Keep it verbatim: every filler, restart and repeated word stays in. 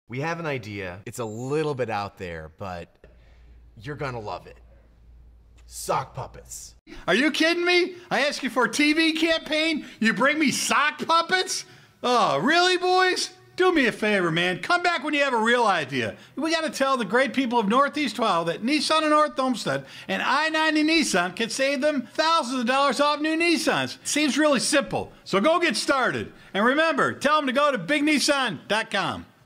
We have an idea. It's a little bit out there, but you're gonna love it. Sock puppets. Are you kidding me? I asked you for a T V campaign, you bring me sock puppets? Oh, really, boys? Do me a favor, man. Come back when you have a real idea. We got to tell the great people of Northeast Ohio that Nissan of North Olmsted and I ninety Nissan can save them thousands of dollars off new Nissans. Seems really simple. So go get started. And remember, tell them to go to big nissan dot com.